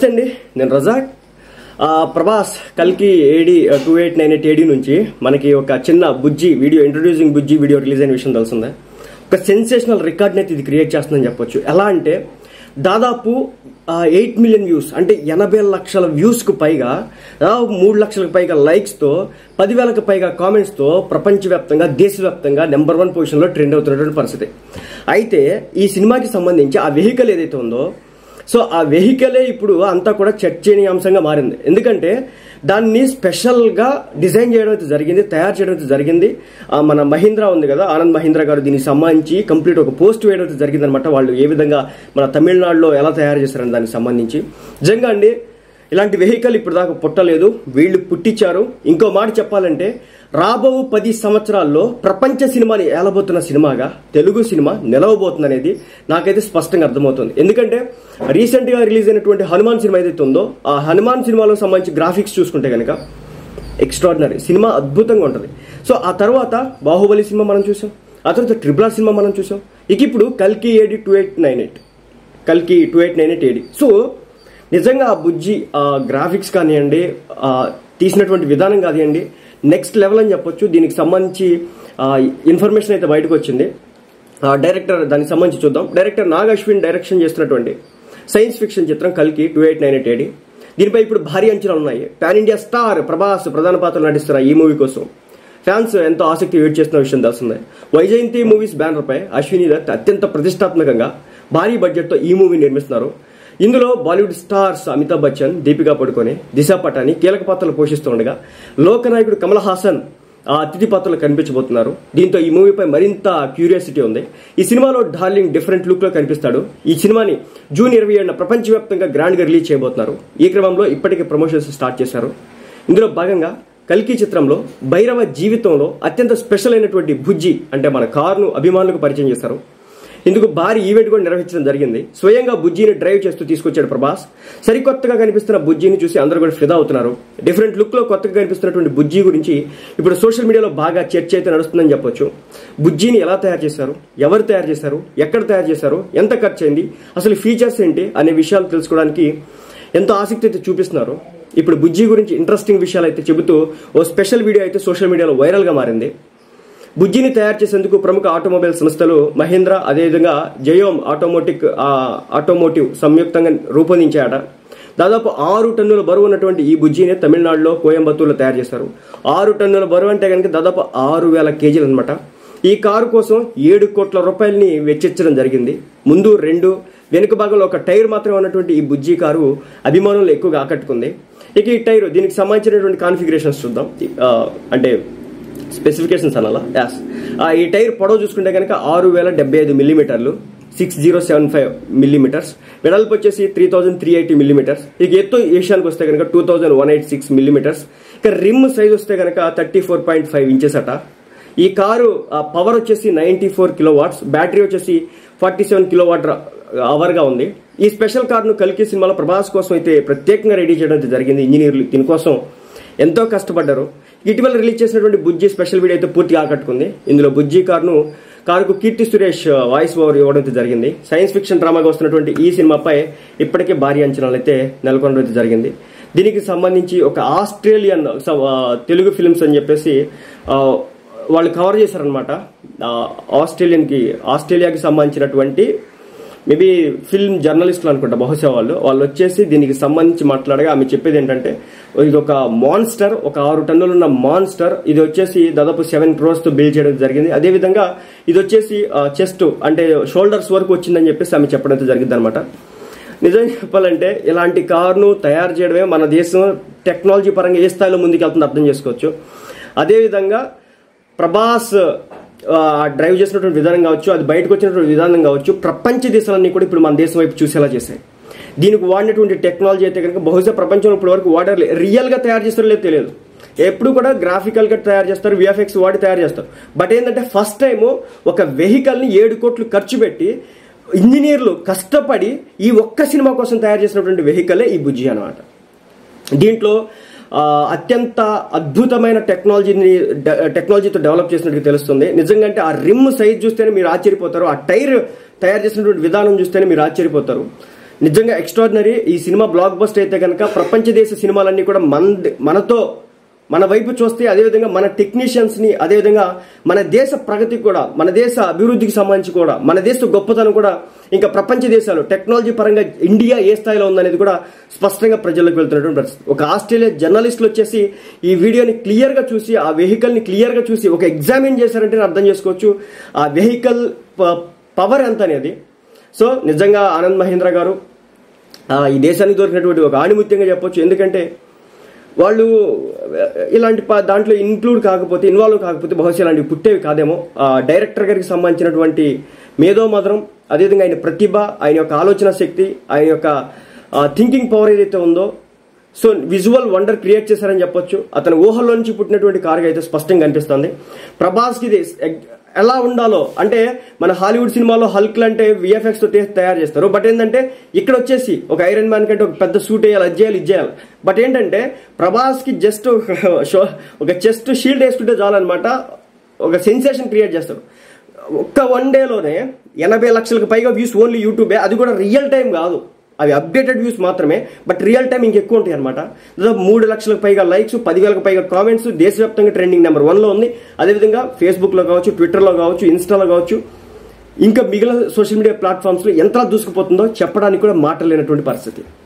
నమస్తే అండి, నేను రజాక్. ప్రభాస్ కల్కి ఏడి 2898 ఏడి నుంచి మనకి ఒక చిన్న Bujji video, introducing Bujji video release అయిన విషయం తెలిసిందే. ఒక సెన్సేషనల్ రికార్డ్ని అయితే ఇది క్రియేట్ చేస్తుందని చెప్పొచ్చు. ఎలా అంటే దాదాపు 8 మిలియన్ వ్యూస్, అంటే 80 లక్షల వ్యూస్కు పైగా, 3 లక్షలకు పైగా లైక్స్తో, 10,000కు పైగా కామెంట్స్తో ప్రపంచవ్యాప్తంగా, దేశవ్యాప్తంగా నెంబర్ 1 పొజిషన్లో ట్రెండ్ అవుతున్నటువంటి పరిస్థితి. అయితే ఈ సినిమాకి సంబంధించి ఆ వెహికల్ ఏదైతే ఉందో, సో ఆ వెహికలే ఇప్పుడు అంతా కూడా చర్చనీయాంశంగా మారింది. ఎందుకంటే దాన్ని స్పెషల్గా డిజైన్ చేయడం అయితే జరిగింది, తయారు చేయడం అయితే జరిగింది. మన మహీంద్రా ఉంది కదా, ఆనంద్ మహీంద్రా గారు దీనికి సంబంధించి కంప్లీట్ ఒక పోస్ట్ వేయడం అయితే జరిగింది అనమాట. వాళ్ళు ఏ విధంగా మన తమిళనాడులో ఎలా తయారు చేశారని దానికి సంబంధించి. నిజంగా అండి, ఇలాంటి వెహికల్ ఇప్పుడు దాకా పుట్టలేదు, వీళ్ళు పుట్టించారు. ఇంకో మాట చెప్పాలంటే రాబో 10 సంవత్సరాల్లో ప్రపంచ సినిమాని ఏలబోతున్న సినిమాగా తెలుగు సినిమా నిలవబోతుంది అనేది నాకైతే స్పష్టంగా అర్థమవుతుంది. ఎందుకంటే రీసెంట్ గా రిలీజ్ అయినటువంటి హనుమాన్ సినిమా ఏదైతే ఉందో, ఆ హనుమాన్ సినిమాలో సంబంధించి గ్రాఫిక్స్ చూసుకుంటే కనుక ఎక్స్ట్రాడినరీ, సినిమా అద్భుతంగా ఉంటుంది. సో ఆ తర్వాత బాహుబలి సినిమా మనం చూసాం, ఆ తర్వాత RRR సినిమా మనం చూసాం. ఇప్పుడు కల్కి ఏడి 2898 ఏడి. సో నిజంగా ఆ బుజ్జి గ్రాఫిక్స్ కానివ్వండి, తీసినటువంటి విధానం కానివ్వండి, నెక్స్ట్ లెవెల్ అని చెప్పొచ్చు. దీనికి సంబంధించి ఇన్ఫర్మేషన్ అయితే బయటకు వచ్చింది. డైరెక్టర్ దానికి సంబంధించి చూద్దాం. డైరెక్టర్ నాగ్ అశ్విన్ డైరెక్షన్ చేస్తున్నటువంటి సైన్స్ ఫిక్షన్ చిత్రం కల్కి 2898 ఏడి. దీనిపై ఇప్పుడు భారీ అంచనాలు ఉన్నాయి. పాన్ ఇండియా స్టార్ ప్రభాస్ ప్రధాన పాత్రలు నటిస్తున్న ఈ మూవీ కోసం ఫ్యాన్స్ ఎంతో ఆసక్తి వెయిట్ చేస్తున్న విషయం తెలిసిందే. వైజయంతి మూవీస్ బ్యానర్ పై అశ్విని దత్ అత్యంత ప్రతిష్టాత్మకంగా భారీ బడ్జెట్ తో ఈ మూవీ నిర్మిస్తున్నారు. ఇందులో బాలీవుడ్ స్టార్స్ అమితాబ్ బచ్చన్, దీపికా పడుకోనే, దిశా పటాని కీలక పాత్రలు పోషిస్తుండగా లోకనాయకుడు కమల్ హాసన్ అతిథి పాత్రలు కనిపించబోతున్నారు. దీంతో ఈ మూవీపై మరింత క్యూరియాసిటీ ఉంది. ఈ సినిమాలో డార్లింగ్ డిఫరెంట్ లుక్ లో కనిపిస్తాడు. ఈ సినిమాని జూన్ 27న ప్రపంచవ్యాప్తంగా గ్రాండ్ గా రిలీజ్ చేయబోతున్నారు. ఈ క్రమంలో ఇప్పటికే ప్రమోషన్స్ స్టార్ట్ చేశారు. ఇందులో భాగంగా కల్కి చిత్రంలో భైరవ జీవితంలో అత్యంత స్పెషల్ అయినటువంటి బుజ్జి అంటే మన కారును అభిమానులకు పరిచయం చేశారు. ఇందుకు భారీ ఈవెంట్ కూడా నిర్వహించడం జరిగింది. స్వయంగా బుజ్జిని డ్రైవ్ చేస్తూ తీసుకొచ్చాడు ప్రభాస్. సరికొత్తగా కనిపిస్తున్న బుజ్జిని చూసి అందరూ కూడా ఫిదా అవుతున్నారు. డిఫరెంట్ లుక్ లో కొత్తగా కనిపిస్తున్నటువంటి బుజ్జి గురించి ఇప్పుడు సోషల్ మీడియాలో బాగా చర్చ అయితే నడుస్తుందని చెప్పొచ్చు. బుజ్జిని ఎలా తయారు చేశారు, ఎవరు తయారు చేశారు, ఎక్కడ తయారు చేశారు, ఎంత ఖర్చు అయింది, అసలు ఫీచర్స్ ఏంటి అనే విషయాలు తెలుసుకోవడానికి ఎంతో ఆసక్తి అయితే చూపిస్తున్నారు. ఇప్పుడు బుజ్జి గురించి ఇంట్రెస్టింగ్ విషయాలు అయితే చెబుతూ ఓ స్పెషల్ వీడియో అయితే సోషల్ మీడియాలో వైరల్ గా మారింది. బుజ్జిని తయారు చేసేందుకు ప్రముఖ ఆటోమొబైల్ సంస్థలు మహీంద్రా, అదేవిధంగా జయోమ్ ఆటోమోటివ్ సంయుక్తంగా రూపొందించాయట. దాదాపు 6 టన్నుల బరువు ఉన్నటువంటి ఈ బుజ్జిని తమిళనాడులో కోయంబత్తూరులో తయారు చేశారు. 6 టన్నుల బరువు అంటే కనుక దాదాపు 6,000 కేజీలు అనమాట. ఈ కారు కోసం 7 కోట్ల రూపాయలని వెచ్చించడం జరిగింది. ముందు 2, వెనుక భాగంలో ఒక టైర్ మాత్రమే ఉన్నటువంటి ఈ బుజ్జి కారు అభిమానులు ఎక్కువగా ఆకట్టుకుంది. ఇక ఈ టైర్, దీనికి సంబంధించినటువంటి కాన్ఫిగరేషన్స్ చూద్దాం. అంటే స్పెసిఫికేషన్స్ అనాలా, ఈ టైర్ పొడవు చూసుకుంటే కనుక 6075 మిల్లీమీటర్లు, 6075 మిల్లీమీటర్స్, వెడల్పు వచ్చేసి 3380 మిల్లీమీటర్స్. ఇక ఎత్తు విషయానికి వస్తే కనుక 2186 మిల్లీమీటర్స్. ఇక రిమ్ సైజ్ వస్తే కనుక 34.5 ఇంచెస్ అట. ఈ కారు పవర్ వచ్చేసి 94 కిలోవాట్స్, బ్యాటరీ వచ్చేసి 47 కిలోవాట్ అవర్ గా ఉంది. ఈ స్పెషల్ కారును కల్కి సినిమాలో ప్రభాస్ కోసం అయితే ప్రత్యేకంగా రెడీ చేయడం అయితే జరిగింది. ఇంజనీర్లు దీనికోసం ఎంతో కష్టపడ్డారు. ఇటీవల రిలీజ్ చేసినటువంటి బుజ్జి స్పెషల్ వీడియో అయితే పూర్తిగా ఆకట్టుకుంది. ఇందులో బుజ్జి కారుకు కీర్తి సురేష్ వాయిస్ ఓవర్ ఇవ్వడం జరిగింది. సైన్స్ ఫిక్షన్ డ్రామాగా వస్తున్నటువంటి ఈ సినిమాపై ఇప్పటికే భారీ అంచనాలు అయితే నెలకొనడం జరిగింది. దీనికి సంబంధించి ఒక ఆస్ట్రేలియన్ తెలుగు ఫిల్మ్స్ అని చెప్పేసి వాళ్ళు కవర్ చేశారనమాట. ఆస్ట్రేలియాకి సంబంధించినటువంటి మేబీ ఫిల్మ్ జర్నలిస్టులు అనుకుంటా బహుశా వాళ్ళు వచ్చేసి దీనికి సంబంధించి మాట్లాడగా ఆమె చెప్పేది ఏంటంటే, ఇది ఒక మాన్స్టర్, ఒక 6 టన్నులు ఉన్న మాన్స్టర్. ఇది వచ్చేసి దాదాపు 7 crores తో బిల్డ్ చేయడం జరిగింది. అదేవిధంగా ఇది వచ్చేసి చెస్ట్ అంటే షోల్డర్స్ వరకు వచ్చిందని చెప్పేసి ఆమె చెప్పడం జరిగింది అనమాట. నిజం చెప్పాలంటే ఇలాంటి కారును తయారు చేయడమే మన దేశం టెక్నాలజీ పరంగా ఏ స్థాయిలో ముందుకెళ్తుందో అర్థం చేసుకోవచ్చు. అదేవిధంగా ప్రభాస్ డ్రైవ్ చేసినటువంటి విధానం కావచ్చు, అది బయటకు వచ్చినటువంటి విధానం కావచ్చు, ప్రపంచ దేశాలన్నీ కూడా ఇప్పుడు మన దేశం వైపు చూసేలా చేశాయి. దీనికి వాడినటువంటి టెక్నాలజీ అయితే కనుక బహుశా ప్రపంచంలో ఇప్పటి వరకు వాడలేదు. రియల్ గా తయారు చేస్తారో లేదు తెలియదు. ఎప్పుడు కూడా గ్రాఫికల్ గా తయారు చేస్తారు, విఎఫ్ఎక్స్ వాడి తయారు చేస్తారు. బట్ ఏంటంటే ఫస్ట్ టైం ఒక వెహికల్ ని 7 కోట్లు ఖర్చు పెట్టి ఇంజనీర్లు కష్టపడి ఈ ఒక్క సినిమా కోసం తయారు చేసినటువంటి వెహికలే ఈ బుజ్జి అనమాట. దీంట్లో అత్యంత అద్భుతమైన టెక్నాలజీతో డెవలప్ చేసినట్టు తెలుస్తుంది. నిజంగా అంటే ఆ రిమ్ సైజ్ చూస్తేనే మీరు ఆశ్చర్యపోతారు, ఆ టైర్ తయారు చేసినటువంటి విధానం చూస్తేనే మీరు ఆశ్చర్యపోతారు. నిజంగా ఎక్స్ట్రాడినరీ. ఈ సినిమా బ్లాక్ బస్టర్ అయితే కనుక ప్రపంచ దేశ సినిమాలన్నీ కూడా మనతో మన వైపు చూస్తే, అదేవిధంగా మన టెక్నీషియన్స్ ని, అదేవిధంగా మన దేశ ప్రగతికి కూడా, మన దేశ అభివృద్ధికి సంబంధించి కూడా, మన దేశ గొప్పతనం కూడా ఇంకా ప్రపంచ దేశాలు టెక్నాలజీ పరంగా ఇండియా ఏ స్థాయిలో ఉందనేది కూడా స్పష్టంగా ప్రజల్లోకి వెళ్తున్నటువంటి పరిస్థితి. ఒక ఆస్ట్రేలియా జర్నలిస్టులు వచ్చేసి ఈ వీడియోని క్లియర్ గా చూసి, ఆ వెహికల్ ని క్లియర్ గా చూసి ఒక ఎగ్జామిన్ చేశారంటే అర్థం చేసుకోవచ్చు ఆ వెహికల్ పవర్ ఎంత అనేది. సో నిజంగా ఆనంద్ మహీంద్రా గారు ఈ దేశానికి దొరికినటువంటి ఒక ఆణిముత్యంగా చెప్పొచ్చు. ఎందుకంటే వాళ్ళు ఇలాంటి దాంట్లో ఇన్వాల్వ్ కాకపోతే బహుశా ఇలాంటివి పుట్టేవి కాదేమో. డైరెక్టర్ గారికి సంబంధించినటువంటి మేధోమధురం, అదేవిధంగా ఆయన ప్రతిభ, ఆయన యొక్క ఆలోచన శక్తి, ఆయన యొక్క థింకింగ్ పవర్ ఏదైతే ఉందో, సో విజువల్ వండర్ క్రియేట్ చేశారని చెప్పొచ్చు. అతని ఊహల్లో నుంచి పుట్టినటువంటి కారుగా అయితే స్పష్టంగా కనిపిస్తుంది. ప్రభాస్కి ఇది ఎలా ఉండాలో, అంటే మన హాలీవుడ్ సినిమాలో హల్క్ అంటే విఎఫ్ఎక్స్ తో తయారు చేస్తారు. బట్ ఏంటంటే ఇక్కడ వచ్చేసి ఒక ఐరన్ మ్యాన్ కంటే ఒక పెద్ద సూట్ వేయాలి, అది చేయాలి, ఇది చేయాలి. బట్ ఏంటంటే ప్రభాస్కి జస్ట్ ఒక చెస్ట్ షీల్డ్ వేసుకుంటే చాలన్నమాట, ఒక సెన్సేషన్ క్రియేట్ చేస్తాడు. ఒక్క వన్ డేలోనే 80 లక్షలకు పైగా వ్యూస్ ఓన్లీ యూట్యూబే. అది కూడా రియల్ టైం కాదు, అవి అప్డేటెడ్ వ్యూస్ మాత్రమే. బట్ రియల్ టైం ఇంకెక్కువ ఉంటాయి అనమాట. దాదాపు 3 లక్షలకు పైగా లైక్స్, 10,000కు పైగా కామెంట్స్, దేశవ్యాప్తంగా ట్రెండింగ్ నెంబర్ 1లో ఉంది. అదేవిధంగా ఫేస్బుక్లో కావచ్చు, ట్విట్టర్లో కావచ్చు, ఇన్స్టాలో కావచ్చు, ఇంకా మిగిలిన సోషల్ మీడియా ప్లాట్ఫామ్స్లో ఎంతలా దూసుకుపోతుందో చెప్పడానికి కూడా మాటలు లేనటువంటి పరిస్థితి.